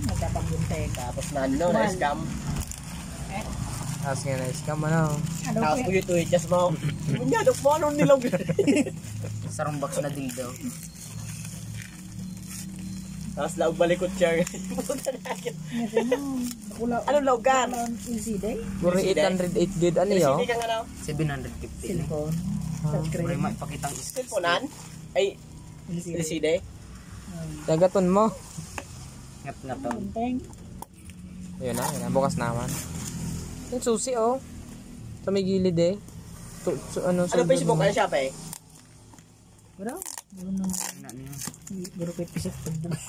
Nagkapagbuntek. Tapos na ano, na-scam. Tapos nga na-scam ano. Tapos ko yung tuwityas mo. Kunya, dok mo anong nilog. Sarong box na dildo. Tapos laog balikot siya. Anong laogan? LCD? Puro 808 bid ano yun? LCD kang ano? 750. Cellphone. Pwede maipakitang Cellphone-an? Ay, LCD? Tagaton mo. Ngat-ngaton. Yun na, bukas naman. Yung susi oh. Sa may gilid eh. Ano Facebook? Ano siya pa eh? Wala. Guru ko ipisip pagbukas.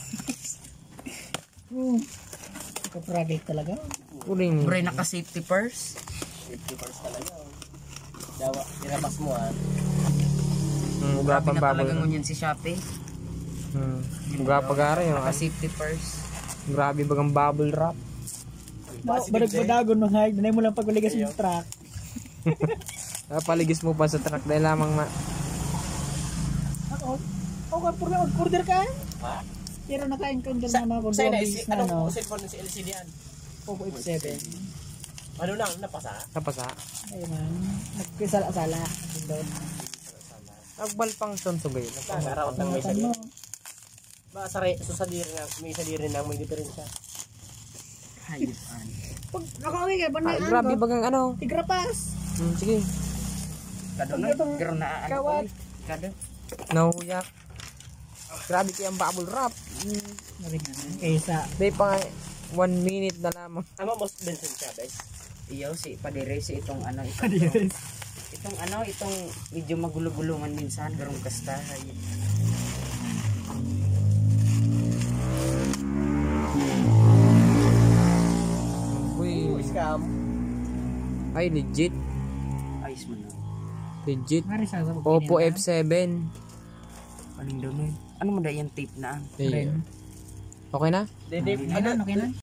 Kapragay talaga. Uling. Bray naka-safety purse. Safety first talaga. Dawa, irabas mo ah. Grabe na talaga ngunyan si Shopee. Uga pag-aray oh. Naka-safety purse. Grabe bagang bubble wrap. Badag-badagon mo nga. Danay mo lang pagkuligas yung truck. Paligis mo pa sa truck dahil lamang na. Order ka? Ha? Pero naka-encounter na mga Sa'yo na, kondobis na no. anong cellphone si LCD yan? Poco F7. Ano lang, napasa? Kapasa. Ayun man. Nagkisala-sala. Agbal pang sonsugay. Nagkakaroon ng may sadiri. Susadiri na, may sadiri na may diferensya. Hayupan. Pag nakawin ka, banay Grabe bagang ano. tigrapas. Sige. Kado na. Pero na ano. Kado. Nahuyak. Grabe kayang bubble wrap. Kaysa. Day pa 1 minute na lamang. Ama most Benson siya, guys. Iyaw si Padire si itong ano. Itong ano, itong medyo magulo-gulungan minsan. Garong kasta. Uy. Scam. Ay, legit. Ayos mo na. Legit. Oppo F7. Aling daw na yun. Ano mo da yung tape na? Okay na? Okay na?